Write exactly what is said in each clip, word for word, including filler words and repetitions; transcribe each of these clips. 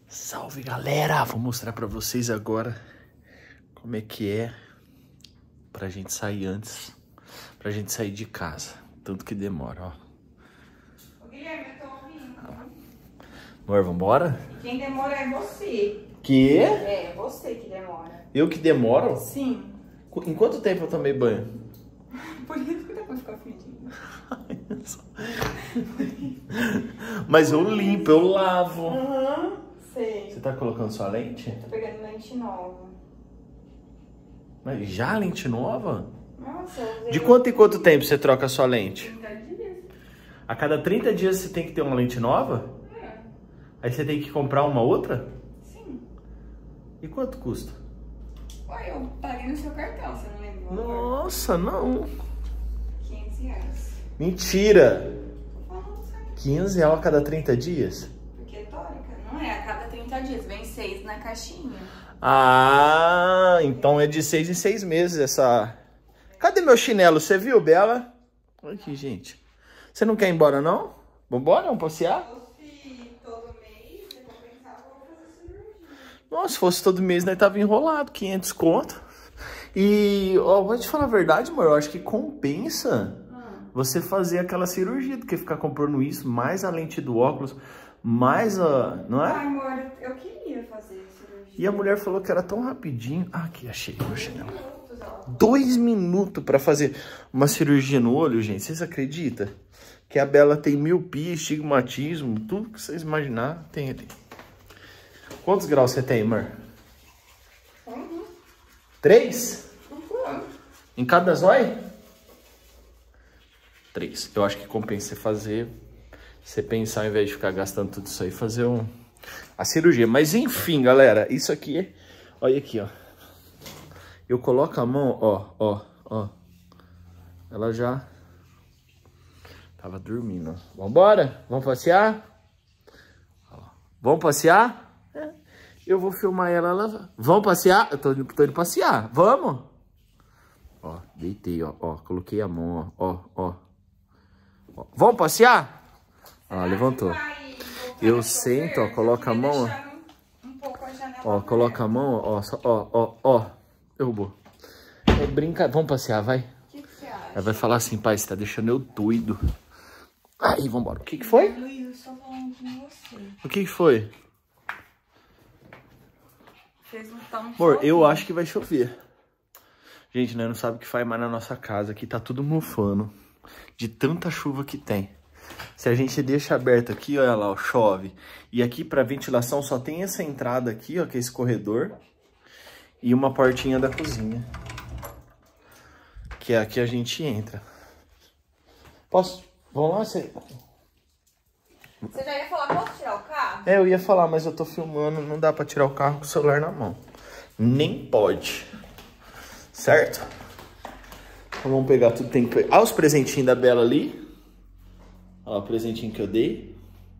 Salve, galera! Vou mostrar pra vocês agora como é que é pra gente sair antes, pra gente sair de casa. Tanto que demora, ó. Ô, Guilherme, eu tô ouvindo. Amor, vambora? Quem demora é você. Que? É, você que demora. Eu que demoro? Sim. Em quanto tempo eu tomei banho? Por isso que depois fica fedindo. Mas eu limpo, eu lavo. Aham, uhum, sei. Você tá colocando sua lente? Tô pegando lente nova. Mas já lente nova? Nossa, eu usei... De quanto em quanto tempo você troca a sua lente? trinta dias. A cada trinta dias você tem que ter uma lente nova? É. Aí você tem que comprar uma outra? Sim. E quanto custa? Ué, eu paguei no seu cartão, você não lembra? Nossa, não. quinhentos reais. Mentira! Tô falando sério. quinze reais a cada trinta dias? Porque é tórica, não é? A cada trinta dias, vem seis na caixinha. Ah, então é de seis em seis meses essa... Cadê meu chinelo? Você viu, Bela? Olha aqui, gente. Você não quer ir embora, não? Vambora, vamos passear? Se todo mês você compensava, eu vou fazer cirurgia. Nossa, se fosse todo mês, nós tava enrolado, quinhentos conto. E, ó, vou te falar a verdade, amor, eu acho que compensa você fazer aquela cirurgia do que ficar comprando isso, mais a lente do óculos, mais a... Não é? Ai, amor, eu queria fazer cirurgia. E a mulher falou que era tão rapidinho. Ah, aqui, achei meu chinelo. Minutos, ó. Dois minutos pra fazer uma cirurgia no olho, gente. Vocês acreditam? Que a Bela tem miopia, estigmatismo, tudo que vocês imaginar tem ali. Quantos graus você tem, amor? Uhum. Três? Uhum. Em cada zóio? Três. Eu acho que compensa você fazer, você pensar, ao invés de ficar gastando tudo isso aí, fazer um, a cirurgia. Mas enfim, galera, isso aqui, olha aqui, ó. Eu coloco a mão, ó, ó, ó. Ela já tava dormindo. Vambora? Vamos passear? Ó. Vamos passear? É. Eu vou filmar ela, ela... Vamos passear? Eu tô, tô indo passear. Vamos? Ó, deitei, ó, ó. Coloquei a mão, ó, ó, ó. ó. Vamos passear? Ó, levantou. Eu sento, ó, coloca a mão, ó. Ó, coloca a mão, ó, ó, ó, ó. Derrubou. É brincadeira. Vamos passear, vai. O que, que você acha? Ela vai falar assim, pai, você tá deixando eu doido. Aí, vambora. O que que foi? Luiz, eu só falando com você. O que que foi? Fez um tão Amor, eu acho que vai chover. Gente, nós não sabemos o que faz mais na nossa casa. Aqui tá tudo mofando. De tanta chuva que tem. Se a gente deixa aberto aqui, olha lá, ó, chove. E aqui pra ventilação só tem essa entrada aqui, ó, que é esse corredor. E uma portinha da cozinha. Que é aqui a gente entra. Posso? Vamos lá, você... Você já ia falar, posso tirar o carro? É, eu ia falar, mas eu tô filmando, não dá pra tirar o carro com o celular na mão. Nem pode. Certo? Então vamos pegar tudo, tem que pegar. Olha os presentinhos da Bela ali. Olha lá o presentinho que eu dei.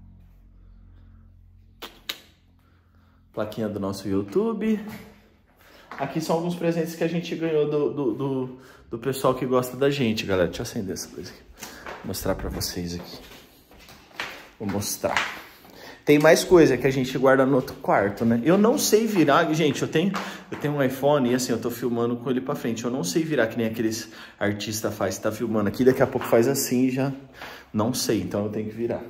Plaquinha do nosso YouTube. Aqui são alguns presentes que a gente ganhou do, do, do, do pessoal que gosta da gente, galera. Deixa eu acender essa coisa aqui. Vou mostrar pra vocês aqui. Vou mostrar. Tem mais coisa que a gente guarda no outro quarto, né? Eu não sei virar, gente, eu tenho, eu tenho um iPhone e assim, eu tô filmando com ele pra frente. Eu não sei virar que nem aqueles artistas faz. Tá filmando aqui, daqui a pouco faz assim e já não sei. Então eu tenho que virar.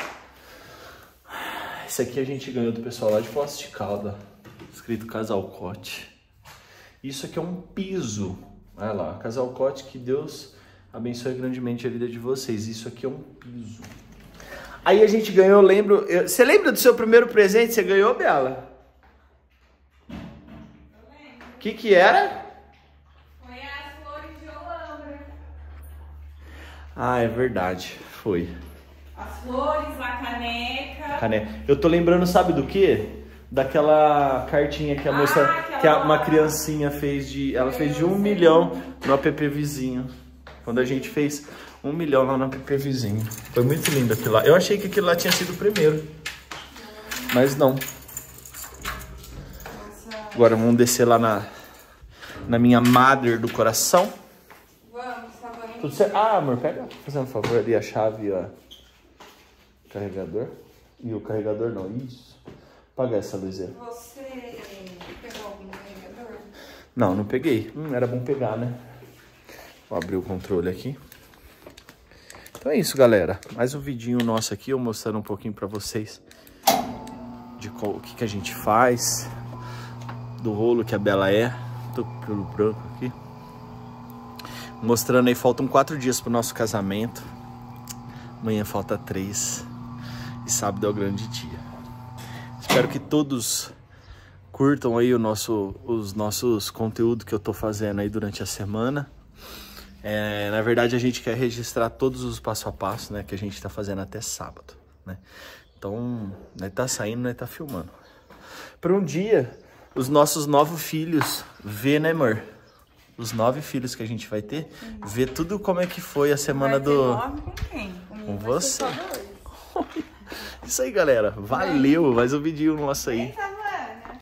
Esse aqui a gente ganhou do pessoal lá de Poços de Caldas. Escrito Casalcote. Isso aqui é um piso. Olha lá, Casalcote, que Deus abençoe grandemente a vida de vocês. Isso aqui é um piso. Aí a gente ganhou, eu lembro... Eu, você lembra do seu primeiro presente que você ganhou, Bela? Eu lembro. O que que era? Foi as flores de Olambra. Ah, é verdade. Foi. As flores, a caneca. Caneca. Eu tô lembrando, sabe do quê? Daquela cartinha que a Ah, moça... aquela... Que a, uma criancinha fez de... Ela fez de um milhão no app Vizinho. Quando a gente fez um milhão lá no app Vizinho. Foi muito lindo aquilo lá. Eu achei que aquilo lá tinha sido o primeiro. Mas não. Nossa. Agora vamos descer lá na, na minha mother do coração. Vamos, tá bom. Tudo certo? Ah, amor, pega, fazendo um favor ali, a chave e o carregador. E o carregador não, isso. Apaga essa luzinha. Você pegou algum carregador? Não, não peguei. Hum, era bom pegar, né? Vou abrir o controle aqui. Então é isso, galera. Mais um vidinho nosso aqui, eu mostrando um pouquinho pra vocês de qual, o que, que a gente faz, do rolo que a Bela é. Tô pelo branco aqui. Mostrando aí, faltam quatro dias pro nosso casamento. Amanhã falta três. E sábado é o grande dia. Espero que todos curtam aí o nosso, os nossos conteúdos que eu tô fazendo aí durante a semana. É, na verdade, a gente quer registrar todos os passo a passo, né, que a gente tá fazendo até sábado, né? Então, nós tá saindo, nós tá filmando. Para um dia, os nossos novos filhos ver, né, amor? Os nove filhos que a gente vai ter, ver tudo como é que foi a semana vai do... Nove com quem? Com você. Isso aí, galera. Valeu. Mais um vídeo nosso aí.